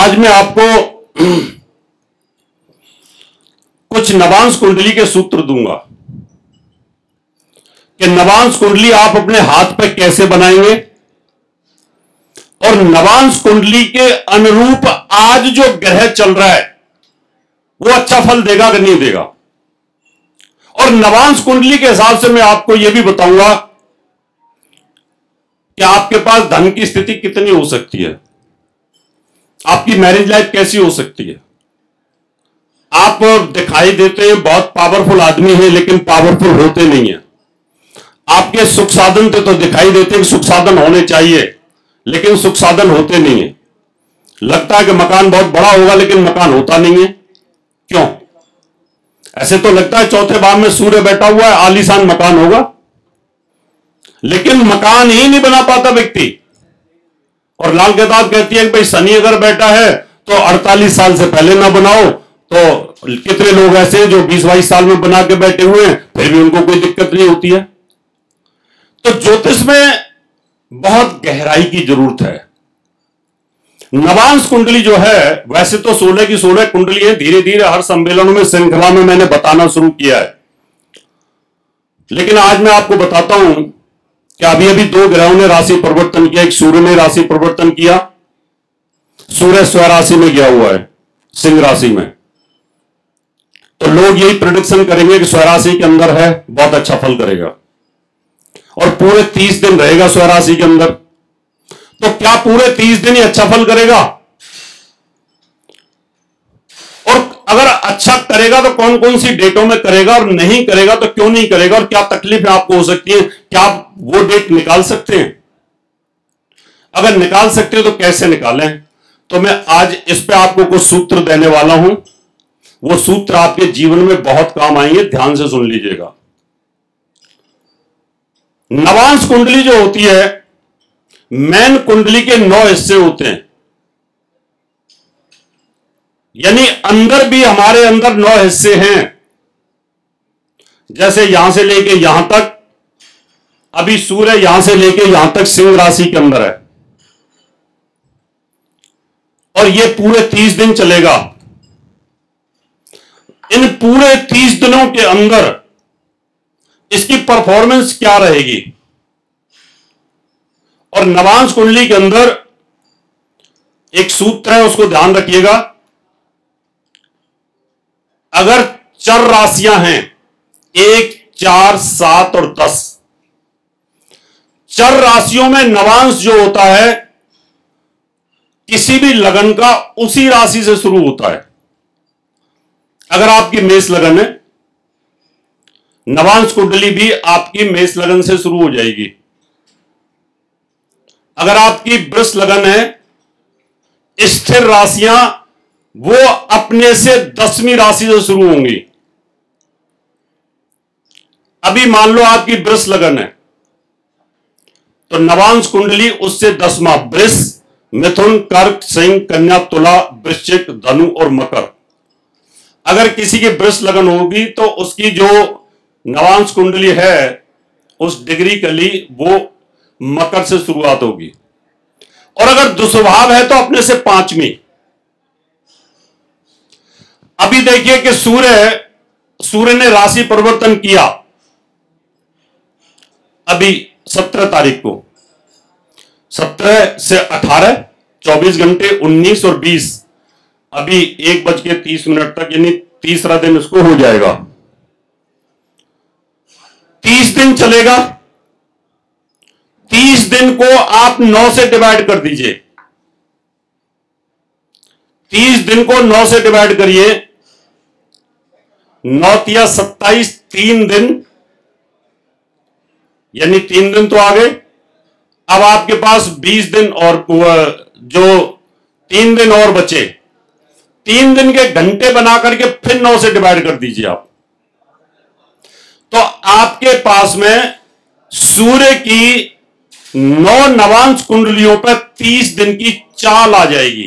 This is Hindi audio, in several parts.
आज मैं आपको कुछ नवांश कुंडली के सूत्र दूंगा कि नवांश कुंडली आप अपने हाथ पे कैसे बनाएंगे और नवांश कुंडली के अनुरूप आज जो ग्रह चल रहा है वो अच्छा फल देगा कि नहीं देगा। और नवांश कुंडली के हिसाब से मैं आपको यह भी बताऊंगा कि आपके पास धन की स्थिति कितनी हो सकती है, आपकी मैरिज लाइफ कैसी हो सकती है। आप दिखाई देते हैं बहुत पावरफुल आदमी है लेकिन पावरफुल होते नहीं है। आपके सुख साधन तो दिखाई देते हैं, सुख साधन होने चाहिए लेकिन सुख साधन होते नहीं है। लगता है कि मकान बहुत बड़ा होगा लेकिन मकान होता नहीं है। क्यों? ऐसे तो लगता है चौथे भाव में सूर्य बैठा हुआ है, आलीशान मकान होगा, लेकिन मकान ही नहीं बना पाता व्यक्ति। और लाल किताब कहती है कि भाई शनि अगर बैठा है तो 48 साल से पहले ना बनाओ। तो कितने लोग ऐसे हैं जो 20-22 साल में बना के बैठे हुए हैं फिर भी उनको कोई दिक्कत नहीं होती है। तो ज्योतिष में बहुत गहराई की जरूरत है। नवांश कुंडली जो है वैसे तो 16 की 16 कुंडली है, धीरे धीरे हर सम्मेलनों में श्रृंखला में मैंने बताना शुरू किया है। लेकिन आज मैं आपको बताता हूं कि अभी अभी 2 ग्रहों ने राशि परिवर्तन किया। एक सूर्य ने राशि परिवर्तन किया, सूर्य स्वराशि में गया हुआ है, सिंह राशि में। तो लोग यही प्रेडिक्शन करेंगे कि स्वराशि के अंदर है, बहुत अच्छा फल करेगा और पूरे 30 दिन रहेगा स्वराशि के अंदर। तो क्या पूरे 30 दिन ही अच्छा फल करेगा? और अगर अच्छा करेगा तो कौन कौन सी डेटों में करेगा, और नहीं करेगा तो क्यों नहीं करेगा, और क्या तकलीफ आपको हो सकती है? क्या आप वो डेट निकाल सकते हैं? अगर निकाल सकते हैं तो कैसे निकालें? तो मैं आज इस पे आपको कुछ सूत्र देने वाला हूं। वो सूत्र आपके जीवन में बहुत काम आएंगे, ध्यान से सुन लीजिएगा। नवांश कुंडली जो होती है, मैन कुंडली के 9 हिस्से होते हैं, यानी अंदर भी हमारे अंदर 9 हिस्से हैं। जैसे यहां से लेके यहां तक, अभी सूर्य यहां से लेके यहां तक सिंह राशि के अंदर है और ये पूरे 30 दिन चलेगा। इन पूरे 30 दिनों के अंदर इसकी परफॉर्मेंस क्या रहेगी? और नवांश कुंडली के अंदर एक सूत्र है, उसको ध्यान रखिएगा। अगर चर राशियां हैं 1, 4, 7 और 10, चर राशियों में नवांश जो होता है किसी भी लगन का उसी राशि से शुरू होता है। अगर आपकी मेष लगन है, नवांश कुंडली भी आपकी मेष लगन से शुरू हो जाएगी। अगर आपकी वृष लगन है, स्थिर राशियां वो अपने से 10वीं राशि से शुरू होंगी। अभी मान लो आपकी वृष लगन है तो नवांश कुंडली उससे 10वां, वृष, मिथुन, कर्क, सिंह, कन्या, तुला, वृश्चिक, धनु और मकर। अगर किसी की वृष लगन होगी तो उसकी जो नवांश कुंडली है उस डिग्री कली वो मकर से शुरुआत होगी। और अगर दुस्वभाव है तो अपने से 5वीं। अभी देखिए कि सूर्य ने राशि परिवर्तन किया अभी 17 तारीख को, 17 से 18, 24 घंटे, 19 और 20, अभी 1:30 तक, यानी तीसरा दिन इसको हो जाएगा। 30 दिन चलेगा। 30 दिन को आप 9 से डिवाइड कर दीजिए। 30 दिन को 9 से डिवाइड करिए, 9 तिया 27, 3 दिन, यानी 3 दिन तो आ गए। अब आपके पास 20 दिन और जो 3 दिन और बचे, 3 दिन के घंटे बना करके फिर 9 से डिवाइड कर दीजिए आप। तो आपके पास में सूर्य की 9 नवांश कुंडलियों पर 30 दिन की चाल आ जाएगी।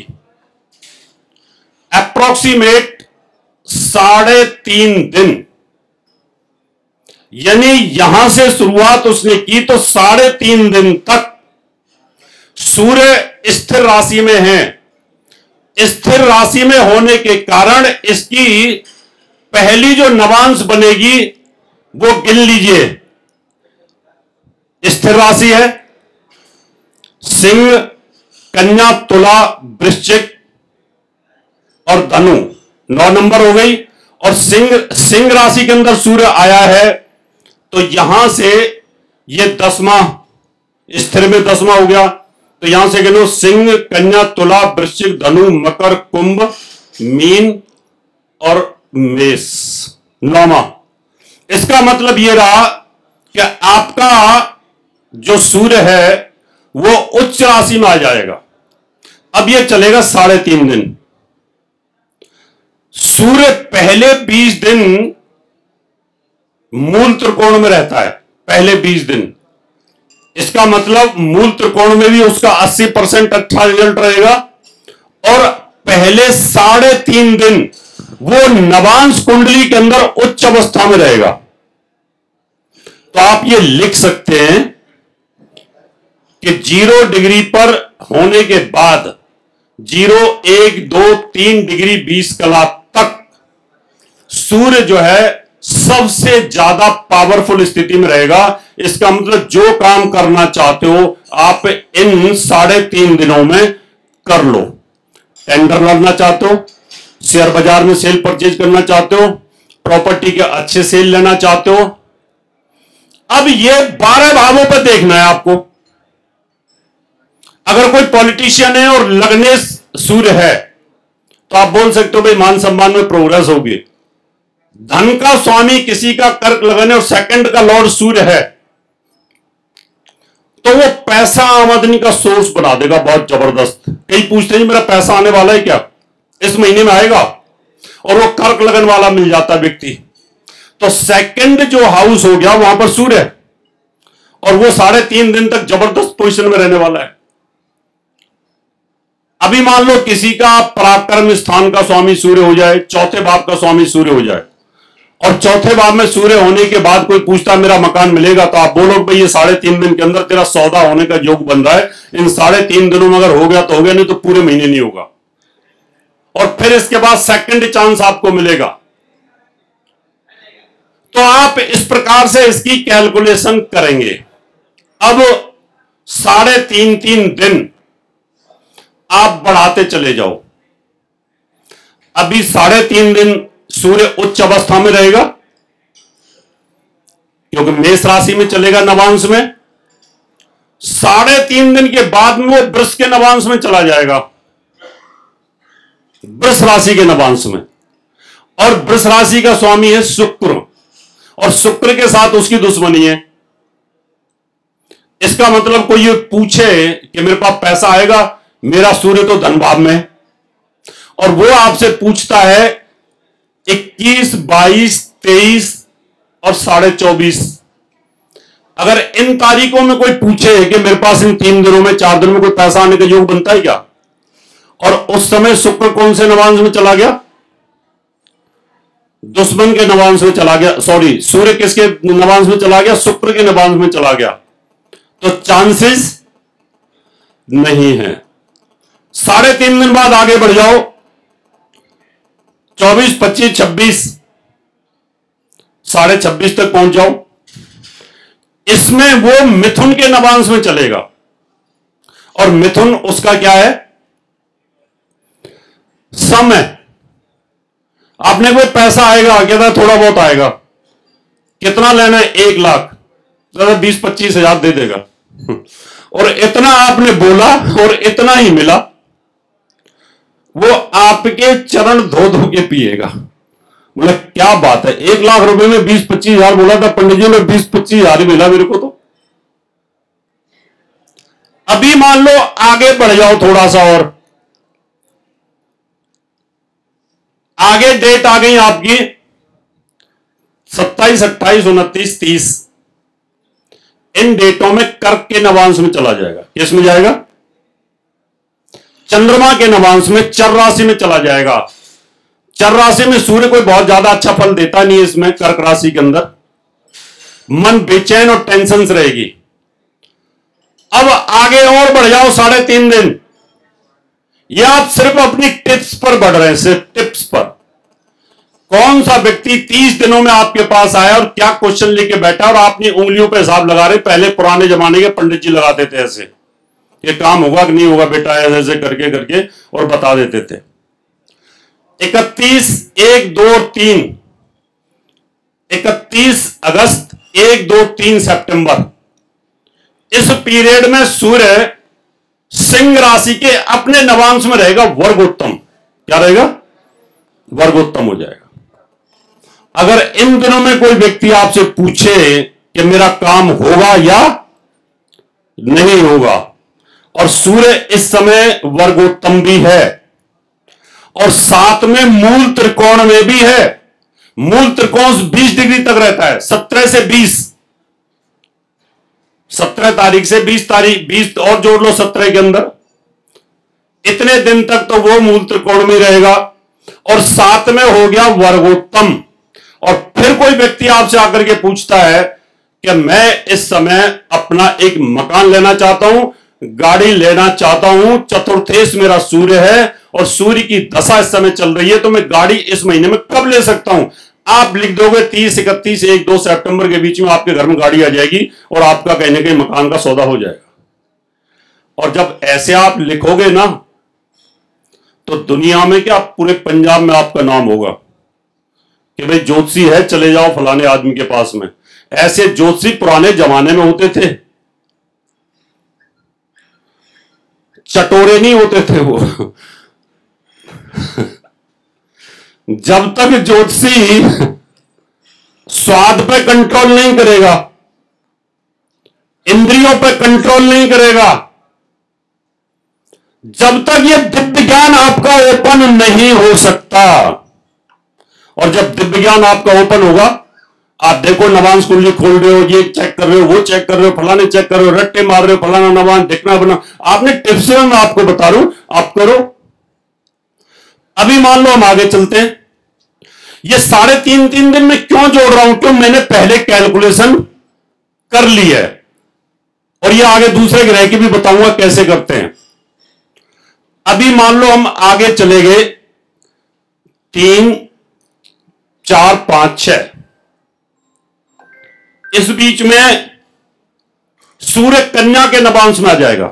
अप्रोक्सीमेट 3.5 दिन, यानी यहां से शुरुआत उसने की तो 3.5 दिन तक सूर्य स्थिर राशि में है स्थिर राशि में होने के कारण इसकी पहली जो नवांश बनेगी वो गिन लीजिए। स्थिर राशि है सिंह, कन्या, तुला, वृश्चिक और धनु, 9 नंबर हो गई। और सिंह राशि के अंदर सूर्य आया है तो यहां से ये 10वां, स्थिर में 10वां हो गया। तो यहां से गिनो सिंह, कन्या, तुला, वृश्चिक, धनु, मकर, कुंभ, मीन और मेष, 9वां। इसका मतलब यह रहा कि आपका जो सूर्य है वो उच्च राशि में आ जाएगा। अब यह चलेगा 3.5 दिन। सूर्य पहले 20 दिन मूल त्रिकोण में रहता है, पहले 20 दिन। इसका मतलब मूल त्रिकोण में भी उसका 80% अच्छा रिजल्ट रहेगा और पहले 3.5 दिन वो नवांश कुंडली के अंदर उच्च अवस्था में रहेगा। तो आप ये लिख सकते हैं कि 0 डिग्री पर होने के बाद 0, 1, 2, 3 डिग्री 20 कला तक सूर्य जो है सबसे ज्यादा पावरफुल स्थिति में रहेगा। इसका मतलब जो काम करना चाहते हो आप इन 3.5 दिनों में कर लो। टेंडर लड़ना चाहते हो, शेयर बाजार में सेल परचेज करना चाहते हो, प्रॉपर्टी के अच्छे सेल लेना चाहते हो। अब ये 12 भावों पर देखना है आपको। अगर कोई पॉलिटिशियन है और लग्ने सूर्य है तो आप बोल सकते हो भाई मान सम्मान में प्रोग्रेस होगी। धन का स्वामी किसी का कर्क लगन और सेकंड का लॉर्ड सूर्य है तो वो पैसा आमदनी का सोर्स बना देगा बहुत जबरदस्त। कई पूछते हैं मेरा पैसा आने वाला है क्या, इस महीने में आएगा, और वो कर्क लगन वाला मिल जाता व्यक्ति। तो सेकंड जो हाउस हो गया वहां पर सूर्य है और वो 3.5 दिन तक जबरदस्त पोजीशन में रहने वाला है। अभी मान लो किसी का पराक्रम स्थान का स्वामी सूर्य हो जाए, चौथे भाव का स्वामी सूर्य हो जाए, और चौथे भाव में सूर्य होने के बाद कोई पूछता मेरा मकान मिलेगा, तो आप बोलो भाई ये 3.5 दिन के अंदर तेरा सौदा होने का योग बन रहा है। इन 3.5 दिनों में अगर हो गया तो हो गया, नहीं तो पूरे महीने नहीं होगा। और फिर इसके बाद सेकंड चांस आपको मिलेगा। तो आप इस प्रकार से इसकी कैलकुलेशन करेंगे। अब 3.5 दिन आप बढ़ाते चले जाओ। अभी 3.5 दिन सूर्य उच्च अवस्था में रहेगा क्योंकि मेष राशि में चलेगा नवांश में। 3.5 दिन के बाद में वो वृष के नवांश में चला जाएगा, वृष राशि के नवांश में। और वृष राशि का स्वामी है शुक्र, और शुक्र के साथ उसकी दुश्मनी है। इसका मतलब कोई ये पूछे कि मेरे पास पैसा आएगा, मेरा सूर्य तो धन भाव में है, और वो आपसे पूछता है 21, 22, 23 और 24.5। अगर इन तारीखों में कोई पूछे कि मेरे पास इन 3 दिनों में 4 दिनों में कोई पैसा आने का योग बनता है क्या, और उस समय शुक्र कौन से नवांश में चला गया, दुश्मन के नवांश में चला गया, सॉरी सूर्य किसके नवांश में चला गया, शुक्र के नवांश में चला गया, तो चांसेस नहीं है। 3.5 दिन बाद आगे बढ़ जाओ, 24, 25, 26, 26.5 तक पहुंच जाओ। इसमें वो मिथुन के नवांश में चलेगा, और मिथुन उसका क्या है, समय। आपने कोई पैसा आएगा, कहता थोड़ा बहुत आएगा, कितना लेना है, 1 लाख, 20-25 हजार दे देगा, और इतना आपने बोला और इतना ही मिला, वो आपके चरण धो धो के पिएगा। बोला क्या बात है, 1 लाख रुपए में 20-25 हजार बोला था पंडित जी, में 20-25 हजार ही मिला मेरे को। तो अभी मान लो आगे बढ़ जाओ थोड़ा सा, और आगे डेट आ गई आपकी 27, 28, 29, 30। इन डेटों में कर्क के नवांश में चला जाएगा। किस में जाएगा, चंद्रमा के नवांश में, चर राशि में चला जाएगा। चर राशि में सूर्य कोई बहुत ज्यादा अच्छा फल देता नहीं है। इसमें कर्क राशि के अंदर मन बेचैन और टेंशन रहेगी। अब आगे और बढ़ जाओ 3.5 दिन, ये आप सिर्फ अपनी टिप्स पर बढ़ रहे हैं, सिर्फ टिप्स पर। कौन सा व्यक्ति 30 दिनों में आपके पास आया और क्या क्वेश्चन लेके बैठा और आपने उंगलियों पे हिसाब लगा रहे। पहले पुराने जमाने के पंडित जी लगाते थे ऐसे, ये काम होगा कि नहीं होगा बेटा, ऐसे ऐसे करके करके और बता देते थे। 31, 1, 2, 3, 31 अगस्त, 1, 2, 3 सितंबर, इस पीरियड में सूर्य सिंह राशि के अपने नवांश में रहेगा, वर्गोत्तम। क्या रहेगा? वर्गोत्तम हो जाएगा। अगर इन दिनों में कोई व्यक्ति आपसे पूछे कि मेरा काम होगा या नहीं होगा, और सूर्य इस समय वर्गोत्तम भी है और साथ में मूल त्रिकोण में भी है। मूल त्रिकोण 20 डिग्री तक रहता है, 17 से 20, 17 तारीख से 20 तारीख, 20 और जोड़ लो 17 के अंदर, इतने दिन तक तो वो मूल त्रिकोण में रहेगा और साथ में हो गया वर्गोत्तम। और फिर कोई व्यक्ति आपसे आकर के पूछता है कि मैं इस समय अपना एक मकान लेना चाहता हूं, गाड़ी लेना चाहता हूं, चतुर्थेश मेरा सूर्य है और सूर्य की दशा इस समय चल रही है, तो मैं गाड़ी इस महीने में कब ले सकता हूं? आप लिख दोगे 30, 31, 1, 2 सितंबर के बीच में आपके घर में गाड़ी आ जाएगी और आपका कहीं ना कहीं मकान का सौदा हो जाएगा। और जब ऐसे आप लिखोगे ना, तो दुनिया में क्या, पूरे पंजाब में आपका नाम होगा कि भाई ज्योतिषी है, चले जाओ फलाने आदमी के पास में। ऐसे ज्योतिषी पुराने जमाने में होते थे, चटोरे नहीं होते थे वो। जब तक ज्योतिषी स्वाद पे कंट्रोल नहीं करेगा, इंद्रियों पे कंट्रोल नहीं करेगा, जब तक ये दिव्य ज्ञान आपका ओपन नहीं हो सकता। और जब दिव्य ज्ञान आपका ओपन होगा, आप देखो नवांश कुंडली खोल रहे हो, ये चेक कर रहे हो, वो चेक कर रहे हो, फलाने चेक कर रहे हो, रट्टे मार रहे हो, फलाना नवांश देखना बना, आपने टिप्स में मैं आपको बता रहा हूं, आप करो। अभी मान लो हम आगे चलते हैं, ये 3.5 दिन में क्यों जोड़ रहा हूं? क्यों? मैंने पहले कैलकुलेशन कर ली है और ये आगे दूसरे ग्रह की भी बताऊंगा कैसे करते हैं। अभी मान लो हम आगे चले गए 3, 4, 5, 6, इस बीच में सूर्य कन्या के नवांश में आ जाएगा।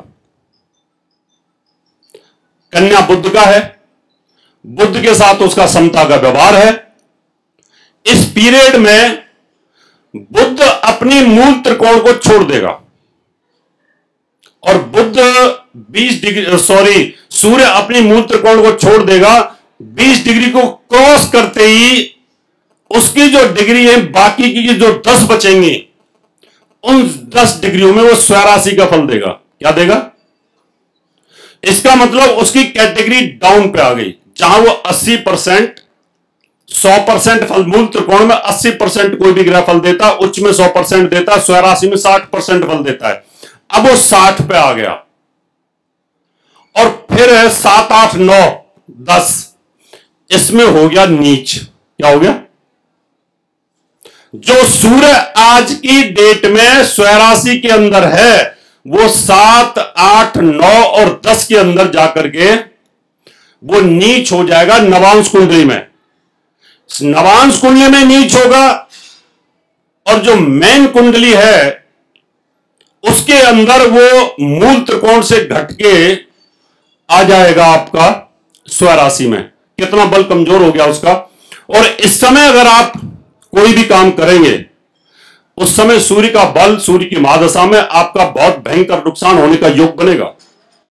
कन्या बुध का है, बुध के साथ उसका समता का व्यवहार है। इस पीरियड में बुध अपनी मूल त्रिकोण को छोड़ देगा और बुध 20 डिग्री, सूर्य अपनी मूल त्रिकोण को छोड़ देगा। 20 डिग्री को क्रॉस करते ही उसकी जो डिग्री है, बाकी की जो 10 बचेंगी, उन 10 डिग्रियों में वो स्वराशि का फल देगा। क्या देगा? इसका मतलब उसकी कैटेगरी डाउन पे आ गई। जहां वो 80%, 100% फल, मूल त्रिकोण में 80% कोई भी ग्रह फल देता, उच्च में 100% देता, स्वराशि में 60% फल देता है। अब वो 60 पे आ गया और फिर है 7, 8, 9, 10, इसमें हो गया नीच। क्या हो गया? जो सूर्य आज की डेट में स्वराशि के अंदर है, वो 7, 8, 9 और 10 के अंदर जाकर के वो नीच हो जाएगा नवांश कुंडली में। नवांश कुंडली में नीच होगा और जो मेन कुंडली है उसके अंदर वो मूल त्रिकोण से घटके आ जाएगा आपका स्वराशि में। कितना बल कमजोर हो गया उसका। और इस समय अगर आप कोई भी काम करेंगे, उस समय सूर्य का बल, सूर्य की महादशा में आपका बहुत भयंकर नुकसान होने का योग बनेगा।